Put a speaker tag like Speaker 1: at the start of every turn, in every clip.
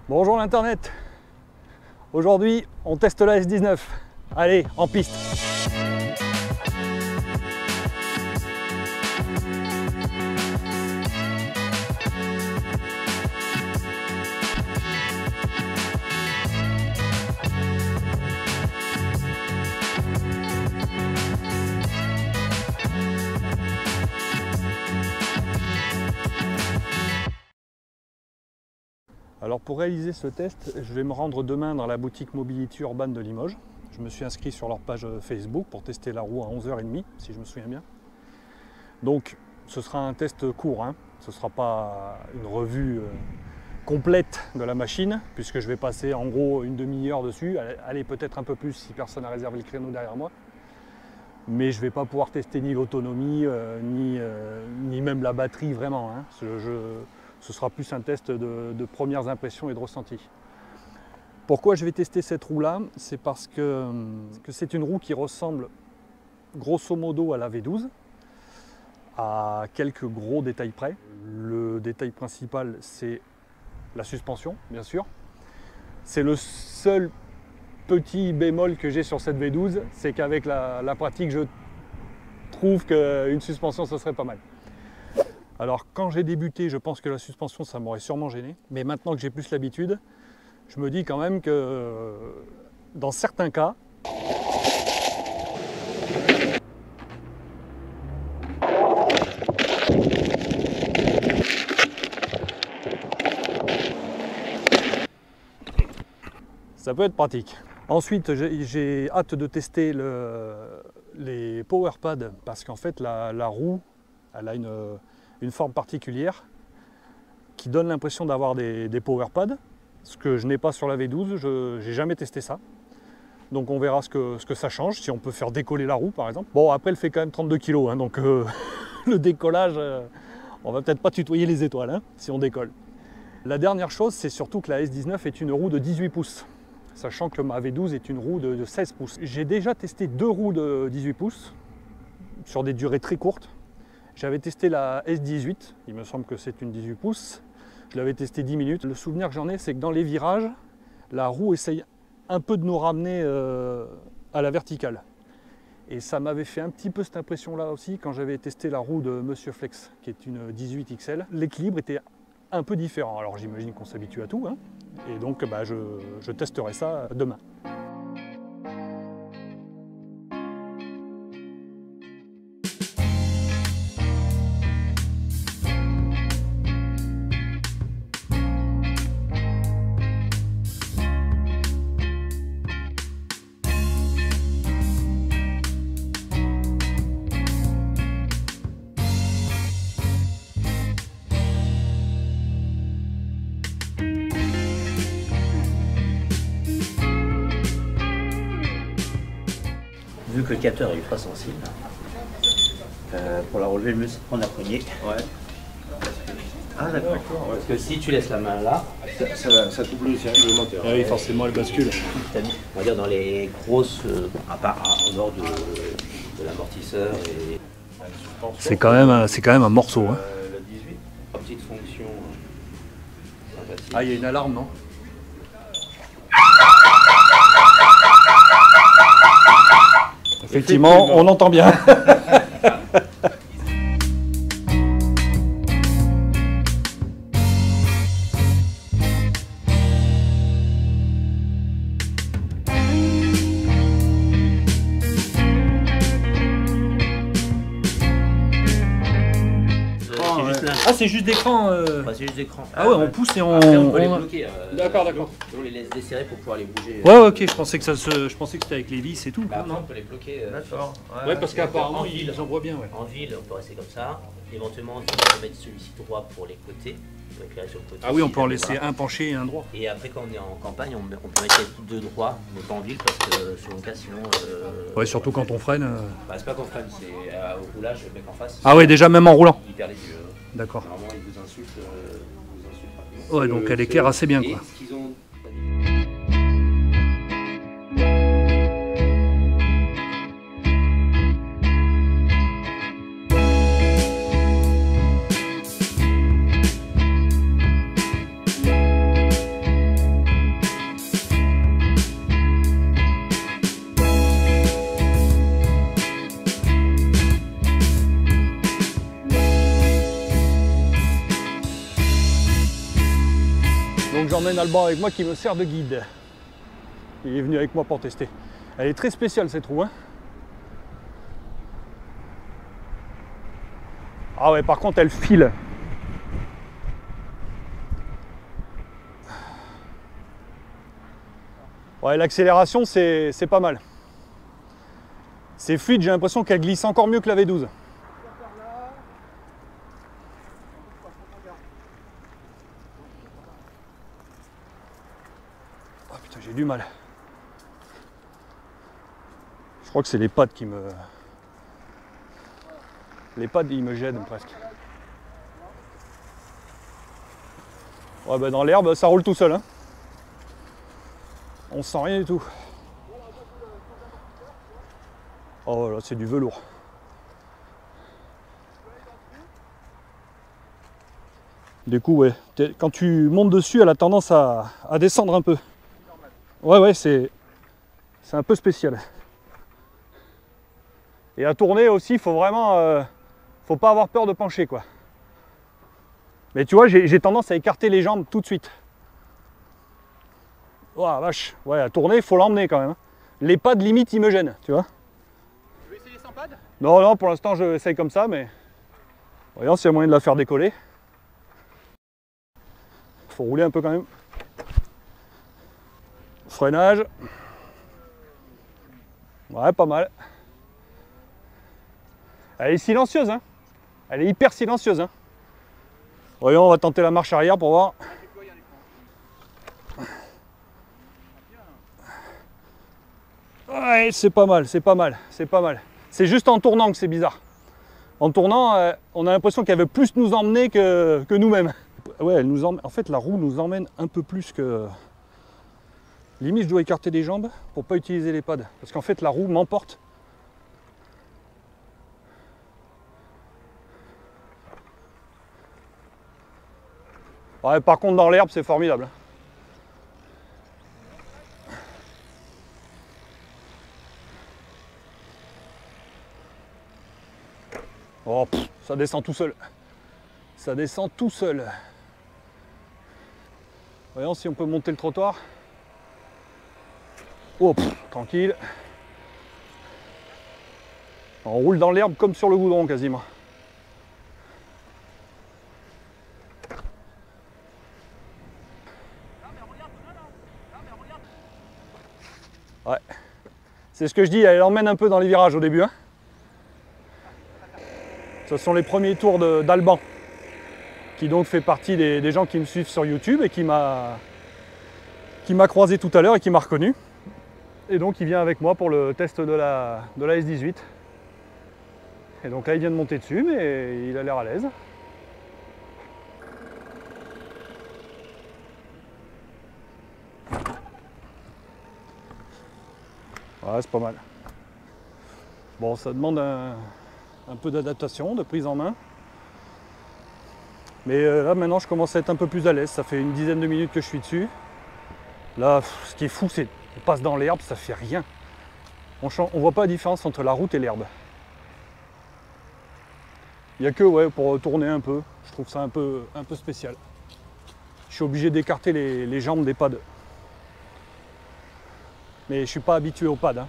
Speaker 1: Bonjour l'internet. Aujourd'hui, on teste la S19. Allez, en piste. Alors pour réaliser ce test, je vais me rendre demain dans la boutique Mobility Urban de Limoges. Je me suis inscrit sur leur page Facebook pour tester la roue à 11h30, si je me souviens bien. Donc ce sera un test court, hein. Ce ne sera pas une revue complète de la machine, puisque je vais passer en gros une demi-heure dessus, allez peut-être un peu plus si personne n'a réservé le créneau derrière moi. Mais je ne vais pas pouvoir tester ni l'autonomie, ni même la batterie vraiment, hein. Ce sera plus un test de premières impressions et de ressenti. Pourquoi je vais tester cette roue-là? C'est parce que c'est une roue qui ressemble grosso modo à la V12, à quelques gros détails près. Le détail principal, c'est la suspension, bien sûr. C'est le seul petit bémol que j'ai sur cette V12, c'est qu'avec la pratique, je trouve qu'une suspension, ce serait pas mal. Alors quand j'ai débuté, je pense que la suspension, ça m'aurait sûrement gêné. Mais maintenant que j'ai plus l'habitude, je me dis quand même que dans certains cas, ça peut être pratique. Ensuite, j'ai hâte de tester les power pads parce qu'en fait, la roue, elle a une forme particulière qui donne l'impression d'avoir des power pads, ce que je n'ai pas sur la V12, je n'ai jamais testé ça. Donc on verra ce que ça change, si on peut faire décoller la roue par exemple. Bon, après elle fait quand même 32 kg, hein, donc le décollage, on va peut-être pas tutoyer les étoiles hein, si on décolle. La dernière chose, c'est surtout que la S19 est une roue de 18 pouces, sachant que ma V12 est une roue de 16 pouces. J'ai déjà testé deux roues de 18 pouces sur des durées très courtes. J'avais testé la S18, il me semble que c'est une 18 pouces. Je l'avais testé 10 minutes. Le souvenir que j'en ai, c'est que dans les virages, la roue essaye un peu de nous ramener à la verticale. Et ça m'avait fait un petit peu cette impression-là aussi quand j'avais testé la roue de Monsieur Flex, qui est une 18 XL. L'équilibre était un peu différent. Alors j'imagine qu'on s'habitue à tout, hein. Et donc je testerai ça demain.
Speaker 2: Vu que le capteur est ultra sensible, pour la relever, le mieux c'est de prendre la poignée. Ouais. Ah d'accord. Ouais. Parce que si tu laisses la main là,
Speaker 3: ça double aussi le moteur.
Speaker 1: Ah oui, forcément elle bascule.
Speaker 2: On va dire dans les grosses, à part en dehors de l'amortisseur et.
Speaker 1: C'est quand même un morceau. Hein.
Speaker 2: La 18, petite fonction sympathique.
Speaker 1: Ah, il y a une alarme, non? Effectivement, on entend bien. Ah, c'est juste d'écran.
Speaker 2: Ouais, c'est juste d'écran.
Speaker 1: Ah ouais, on pousse et on.
Speaker 2: Après, on peut les bloquer.
Speaker 1: D'accord.
Speaker 2: On les laisse desserrer pour pouvoir les bouger.
Speaker 1: Ouais, ok, je pensais que c'était avec les vis et tout.
Speaker 2: Bah, après, on peut les bloquer.
Speaker 3: D'accord.
Speaker 1: Ouais, parce qu'apparemment,
Speaker 2: en ville,
Speaker 1: ils envoient bien. Ouais.
Speaker 2: En ville, on peut rester comme ça. Éventuellement, on peut mettre celui-ci droit pour les côtés. Sur le côté
Speaker 1: Ah oui, on peut en laisser un penché et un droit.
Speaker 2: Et après, quand on est en campagne, on peut mettre deux droits, mais pas en ville, parce que selon le cas, sinon.
Speaker 1: Ouais, surtout quand on freine.
Speaker 2: Bah, c'est pas qu'on freine, c'est au roulage, le mec en face.
Speaker 1: Ah ouais, déjà même en roulant.
Speaker 2: Il perd les yeux.
Speaker 1: D'accord.
Speaker 2: Normalement, il vous insulte rapidement.
Speaker 1: Ouais, donc elle éclaire assez bien, quoi.
Speaker 2: Ce qu'ils ont...
Speaker 1: j'emmène Alban avec moi qui me sert de guide. Il est venu avec moi pour tester. Elle est très spéciale cette roue, hein. Ah ouais, par contre elle file. Ouais, l'accélération c'est pas mal. C'est fluide, j'ai l'impression qu'elle glisse encore mieux que la V12. Oh putain, j'ai du mal. Je crois que c'est les pads qui me... Les pads, ils me gênent presque. Ouais, bah dans l'herbe, ça roule tout seul, hein. On sent rien du tout. Oh là, c'est du velours. Du coup, ouais, quand tu montes dessus, elle a tendance à descendre un peu. Ouais, c'est un peu spécial. Et à tourner aussi, il faut vraiment... faut pas avoir peur de pencher, quoi. Mais tu vois, j'ai tendance à écarter les jambes tout de suite. Oh vache, ouais, à tourner, il faut l'emmener quand même. Les pads, limite, ils me gênent, tu vois.
Speaker 4: Tu veux essayer sans pad?
Speaker 1: Non, non, pour l'instant, je essaye comme ça, mais... Voyons s'il y a moyen de la faire décoller. Faut rouler un peu quand même. Freinage. Ouais, pas mal. Elle est silencieuse, hein. Elle est hyper silencieuse, hein. Voyons, on va tenter la marche arrière pour voir. Ouais, c'est pas mal, c'est pas mal, c'est pas mal. C'est juste en tournant que c'est bizarre. En tournant, on a l'impression qu'elle veut plus nous emmener que nous-mêmes. Ouais, elle nous emmène. En fait, la roue nous emmène un peu plus que... Limite, je dois écarter les jambes pour pas utiliser les pads. Parce qu'en fait, la roue m'emporte. Ouais, par contre, dans l'herbe, c'est formidable. Oh, pff, ça descend tout seul. Ça descend tout seul. Voyons si on peut monter le trottoir. Oh, pff, tranquille. On roule dans l'herbe comme sur le goudron quasiment. Ouais. C'est ce que je dis, elle emmène un peu dans les virages au début, hein. Ce sont les premiers tours d'Alban, qui donc fait partie des gens qui me suivent sur YouTube et qui m'a croisé tout à l'heure et qui m'a reconnu. Et donc il vient avec moi pour le test de la S18. Et donc là il vient de monter dessus, mais il a l'air à l'aise. Ouais, c'est pas mal. Bon, ça demande un peu d'adaptation, de prise en main. Mais là maintenant je commence à être un peu plus à l'aise, ça fait une dizaine de minutes que je suis dessus. Là, ce qui est fou, c'est qu'on passe dans l'herbe, ça fait rien. On voit pas la différence entre la route et l'herbe. Il n'y a que ouais, pour tourner un peu, je trouve ça un peu spécial. Je suis obligé d'écarter les jambes des pads. Mais je suis pas habitué aux pads, hein.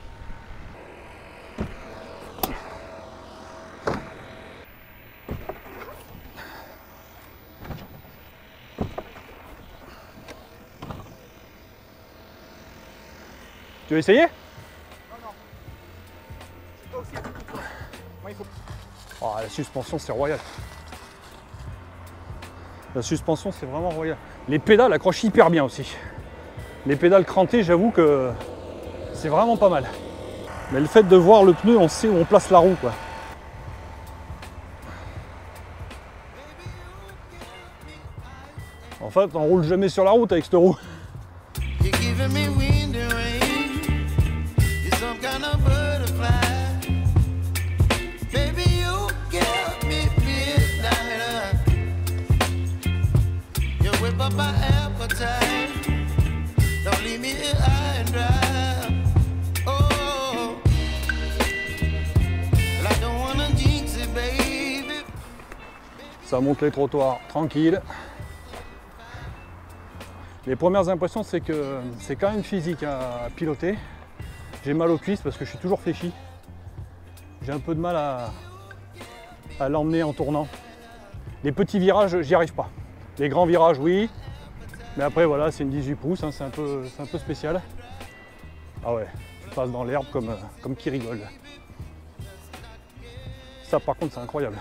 Speaker 1: Tu veux essayer?
Speaker 4: Non, non. C'est toi aussi. Moi, il faut...
Speaker 1: Oh, la suspension, c'est royal. La suspension, c'est vraiment royal. Les pédales accrochent hyper bien aussi. Les pédales crantées, j'avoue que c'est vraiment pas mal. Mais le fait de voir le pneu, on sait où on place la roue, quoi. En fait, on roule jamais sur la route avec cette roue. Ça monte les trottoirs tranquille. Les premières impressions, c'est que c'est quand même physique à piloter. J'ai mal aux cuisses parce que je suis toujours fléchi. J'ai un peu de mal à l'emmener en tournant. Les petits virages, j'y arrive pas. Les grands virages, oui. Mais après, voilà, c'est une 18 pouces, hein, c'est un peu spécial. Ah ouais, tu passes dans l'herbe comme qui rigole. Ça, par contre, c'est incroyable.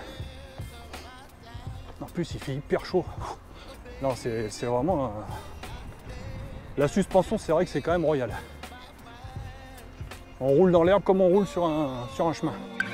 Speaker 1: En plus, il fait hyper chaud. Non, c'est vraiment... La suspension, c'est vrai que c'est quand même royal. On roule dans l'herbe comme on roule sur un chemin.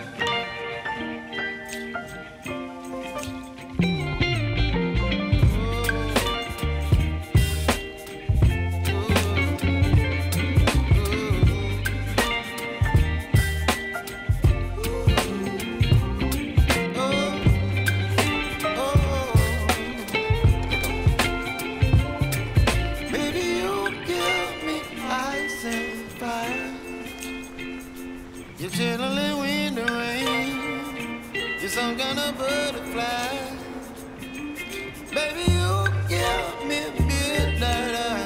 Speaker 5: You're chilling when the rain. You're some kind of butterfly. Baby, you give me midnight.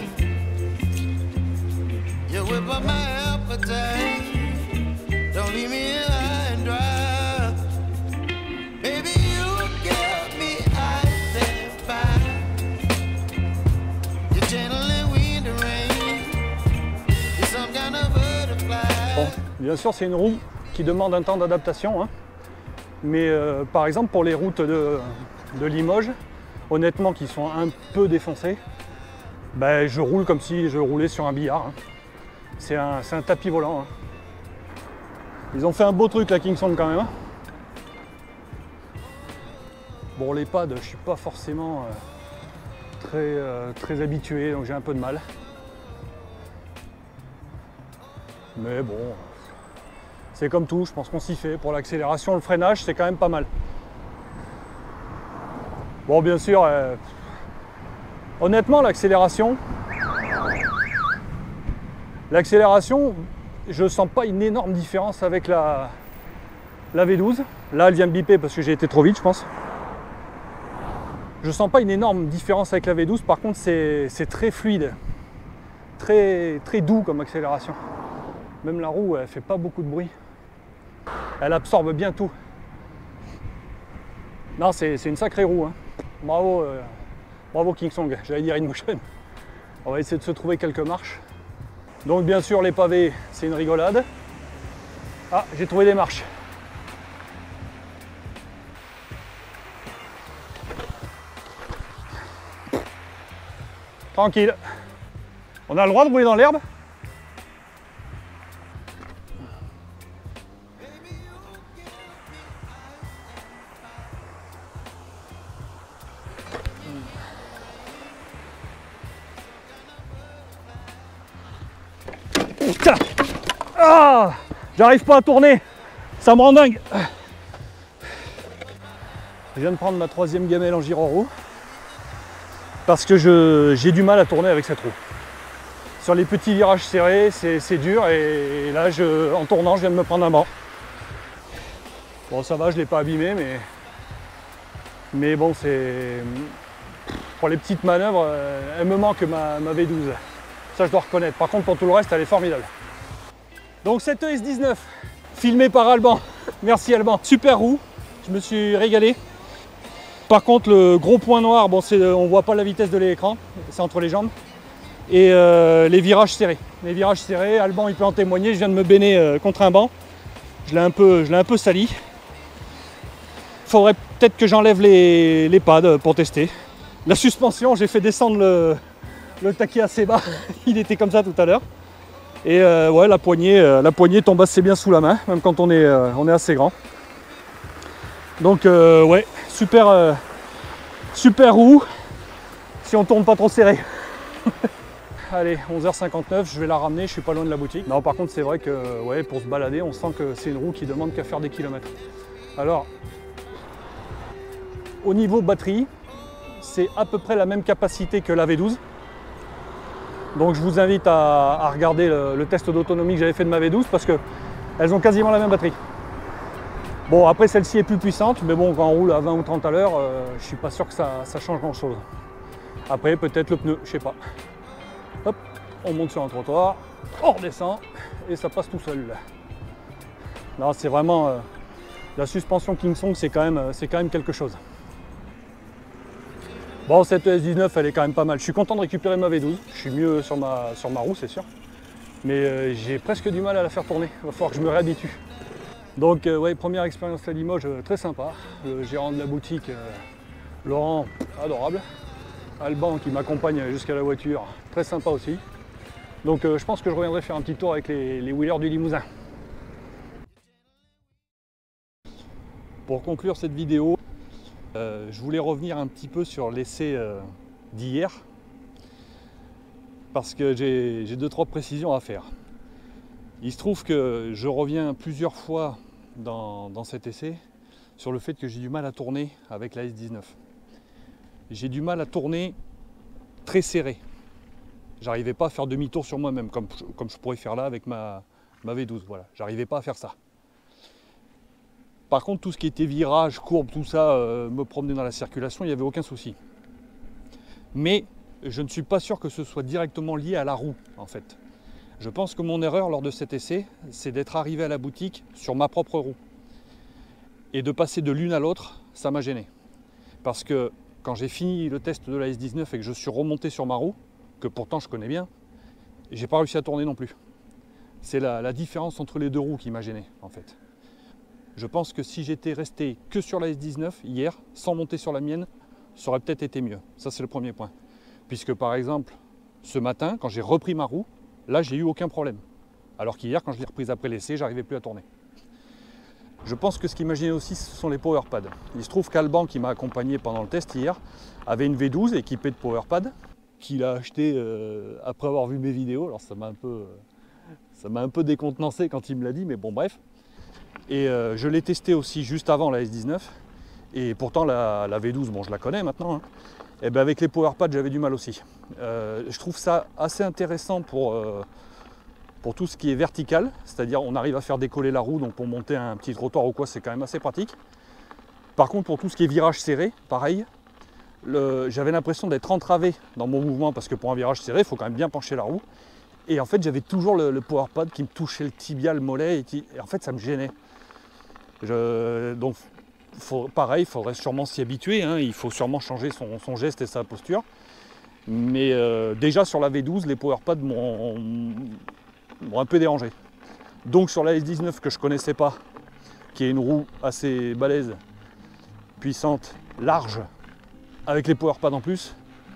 Speaker 5: You whip up my appetite. Don't leave me here high and dry. Baby, you give me ice and fire. You're chilling when the rain. You're some kind of butterfly.
Speaker 1: Bon, bien sûr, c'est une roue qui demande un temps d'adaptation, hein. Mais par exemple pour les routes de Limoges, honnêtement qui sont un peu défoncées, ben, je roule comme si je roulais sur un billard, hein. C'est un tapis volant, hein. Ils ont fait un beau truc la Kingston quand même, hein. Bon, les pads, je suis pas forcément très habitué, donc j'ai un peu de mal. Mais bon, c'est comme tout, je pense qu'on s'y fait. Pour l'accélération, le freinage, c'est quand même pas mal. Bon, bien sûr, honnêtement, l'accélération, je sens pas une énorme différence avec la V12. Là, elle vient de biper parce que j'ai été trop vite, je pense. Je sens pas une énorme différence avec la V12, par contre, c'est très fluide, très doux comme accélération. Même la roue, elle fait pas beaucoup de bruit. Elle absorbe bien tout. Non, c'est une sacrée roue, hein. Bravo, bravo Kingsong, j'allais dire InMotion. On va essayer de se trouver quelques marches. Donc bien sûr, les pavés, c'est une rigolade. Ah, j'ai trouvé des marches. Tranquille. On a le droit de rouler dans l'herbe? Putain! Ah! J'arrive pas à tourner, ça me rend dingue. Je viens de prendre ma 3e gamelle en giro-roue parce que j'ai du mal à tourner avec cette roue. Sur les petits virages serrés, c'est dur et là, en tournant, je viens de me prendre un banc. Bon, ça va, je l'ai pas abîmé, mais bon, c'est... Pour les petites manœuvres, elle me manque ma V12. Ça, je dois reconnaître. Par contre, pour tout le reste, elle est formidable. Donc, cette ES19, filmée par Alban. Merci Alban. Super roue, je me suis régalé. Par contre, le gros point noir, bon, on voit pas la vitesse de l'écran, c'est entre les jambes. Et les virages serrés. Les virages serrés, Alban, il peut en témoigner. Je viens de me béner contre un banc. Je l'ai un peu sali. Faudrait peut-être que j'enlève les pads pour tester. La suspension, j'ai fait descendre le taquet assez bas. Il était comme ça tout à l'heure. Et ouais, la poignée tombe assez bien sous la main, même quand on est assez grand. Donc ouais, super roue, si on tourne pas trop serré. Allez, 11h59, je vais la ramener, je suis pas loin de la boutique. Non, par contre, c'est vrai que ouais, pour se balader, on sent que c'est une roue qui demande qu'à faire des kilomètres. Alors, au niveau batterie, c'est à peu près la même capacité que la V12. Donc je vous invite à regarder le test d'autonomie que j'avais fait de ma V12 parce qu'elles ont quasiment la même batterie. Bon, après celle-ci est plus puissante, mais bon, quand on roule à 20 ou 30 à l'heure, je suis pas sûr que ça change grand-chose. Après, peut-être le pneu, je sais pas. on monte sur un trottoir, on redescend et ça passe tout seul. Non, c'est vraiment la suspension Kingsong, c'est quand même quelque chose. Bon, cette ES19 elle est quand même pas mal. Je suis content de récupérer ma V12. Je suis mieux sur ma roue, c'est sûr. Mais j'ai presque du mal à la faire tourner. Il va falloir que je me réhabitue. Donc ouais, première expérience à Limoges, très sympa. Le gérant de la boutique, Laurent, adorable. Alban qui m'accompagne jusqu'à la voiture, très sympa aussi. Donc je pense que je reviendrai faire un petit tour avec les wheelers du Limousin. Pour conclure cette vidéo, je voulais revenir un petit peu sur l'essai d'hier parce que j'ai 2-3 précisions à faire. Il se trouve que je reviens plusieurs fois dans cet essai sur le fait que j'ai du mal à tourner avec la S19. J'ai du mal à tourner très serré. J'arrivais pas à faire demi-tour sur moi-même comme je pourrais faire là avec ma V12. Voilà, j'arrivais pas à faire ça. Par contre, tout ce qui était virage, courbe, tout ça, me promener dans la circulation, il n'y avait aucun souci. Mais je ne suis pas sûr que ce soit directement lié à la roue, en fait. Je pense que mon erreur lors de cet essai, c'est d'être arrivé à la boutique sur ma propre roue. Et de passer de l'une à l'autre, ça m'a gêné. Parce que quand j'ai fini le test de la S19 et que je suis remonté sur ma roue, que pourtant je connais bien, j'ai pas réussi à tourner non plus. C'est la différence entre les deux roues qui m'a gêné, en fait. Je pense que si j'étais resté que sur la S19 hier, sans monter sur la mienne, ça aurait peut-être été mieux. Ça, c'est le premier point. Puisque par exemple, ce matin, quand j'ai repris ma roue, là, j'ai eu aucun problème. Alors qu'hier, quand je l'ai reprise après l'essai, j'arrivais plus à tourner. Je pense que ce qui m'a gêné aussi, ce sont les powerpads. Il se trouve qu'Alban, qui m'a accompagné pendant le test hier, avait une V12 équipée de powerpads, qu'il a acheté après avoir vu mes vidéos. Alors ça m'a un peu décontenancé quand il me l'a dit, mais bon, bref. Et je l'ai testé aussi juste avant la S19. Et pourtant la V12, bon je la connais maintenant, hein. Et ben avec les powerpads j'avais du mal aussi. Je trouve ça assez intéressant pour tout ce qui est vertical, c'est-à-dire on arrive à faire décoller la roue, donc pour monter un petit trottoir ou quoi c'est quand même assez pratique. Par contre pour tout ce qui est virage serré, pareil, j'avais l'impression d'être entravé dans mon mouvement parce que pour un virage serré il faut quand même bien pencher la roue. Et en fait j'avais toujours le powerpad qui me touchait le tibia, le mollet, et en fait ça me gênait. Donc pareil, il faudrait sûrement s'y habituer, hein, il faut sûrement changer son geste et sa posture. Mais déjà sur la V12, les powerpads m'ont un peu dérangé. Donc sur la S19 que je ne connaissais pas, qui est une roue assez balèze, puissante, large, avec les powerpads en plus,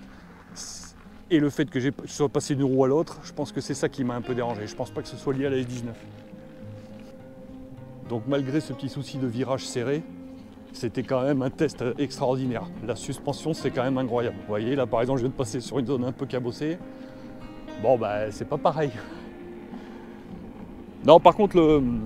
Speaker 1: et le fait que je sois passé d'une roue à l'autre, je pense que c'est ça qui m'a un peu dérangé. Je ne pense pas que ce soit lié à la S19. Donc malgré ce petit souci de virage serré, c'était quand même un test extraordinaire. La suspension, c'est quand même incroyable. Vous voyez, là par exemple, je viens de passer sur une zone un peu cabossée. Bon, bah, c'est pas pareil. Non, par contre,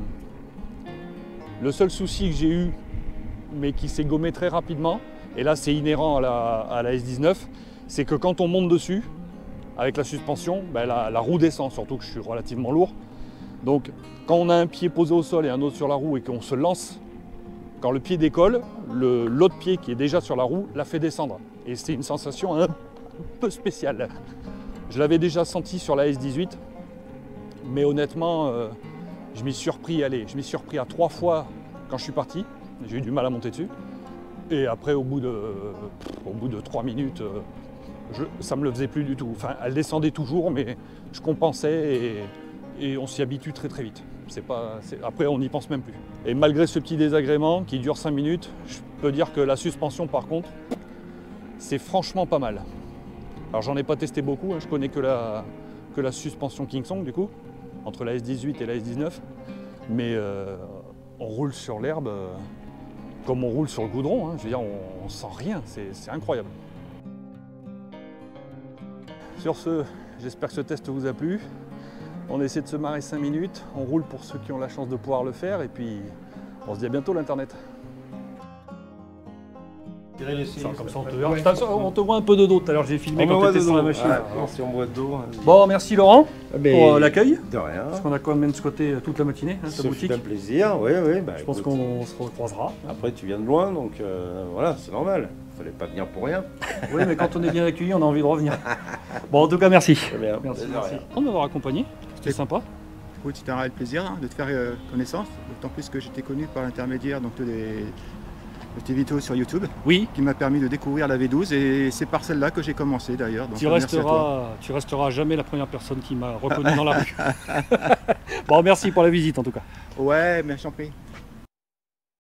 Speaker 1: le seul souci que j'ai eu, mais qui s'est gommé très rapidement, et là c'est inhérent à la S19, c'est que quand on monte dessus, avec la suspension, ben, la roue descend, surtout que je suis relativement lourd. Donc quand on a un pied posé au sol et un autre sur la roue et qu'on se lance, quand le pied décolle, l'autre pied qui est déjà sur la roue la fait descendre. Et c'est une sensation un peu spéciale. Je l'avais déjà senti sur la S18, mais honnêtement, je m'y suis repris à 3 fois quand je suis parti. J'ai eu du mal à monter dessus. Et après, au bout de 3 minutes, ça ne me le faisait plus du tout. Enfin, elle descendait toujours, mais je compensais et on s'y habitue très très vite. Après, on n'y pense même plus. Et malgré ce petit désagrément qui dure 5 minutes, je peux dire que la suspension, par contre, c'est franchement pas mal. Alors, j'en ai pas testé beaucoup, hein, je connais que la suspension Kingsong, du coup, entre la S18 et la S19. Mais on roule sur l'herbe comme on roule sur le goudron, hein. Je veux dire, on sent rien, c'est incroyable. Sur ce, j'espère que ce test vous a plu. On essaie de se marrer 5 minutes, on roule pour ceux qui ont la chance de pouvoir le faire, et puis on se dit à bientôt l'internet. Comme ça on te verra. Ouais. On te voit un peu de dos tout à l'heure, j'ai filmé quand tu étais sur la machine.
Speaker 3: Ah, si on voit de dos.
Speaker 1: Bon, merci Laurent pour l'accueil.
Speaker 3: De rien.
Speaker 1: Parce qu'on a quand même squatté toute la matinée, hein, ta boutique.
Speaker 3: C'est un plaisir, oui. Bah,
Speaker 1: je pense qu'on se recroisera.
Speaker 3: Après, tu viens de loin, donc voilà, c'est normal. Fallait pas venir pour rien.
Speaker 1: Oui, mais quand on est bien accueilli, on a envie de revenir. Bon, en tout cas, merci.
Speaker 3: Très bien.
Speaker 1: Merci,
Speaker 3: De
Speaker 1: merci.
Speaker 3: rien.
Speaker 1: On m'avoir accompagné. C'était sympa.
Speaker 4: Oui, c'était un réel plaisir de te faire connaissance, d'autant plus que j'étais connu par l'intermédiaire de tes vidéos sur YouTube,
Speaker 1: Oui,
Speaker 4: qui m'a permis de découvrir la V12 et c'est par celle-là que j'ai compris d'ailleurs. Donc,
Speaker 1: tu
Speaker 4: merci à toi.
Speaker 1: resteras jamais la première personne qui m'a reconnu dans la rue. Bon, merci pour la visite en tout cas.
Speaker 4: Ouais, mais j'en prie.